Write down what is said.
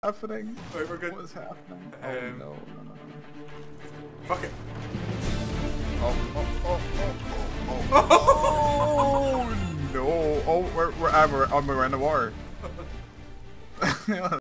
happening? Right, we're good. What is happening? Oh no. Fuck it. Oh no! Oh, we're in the war.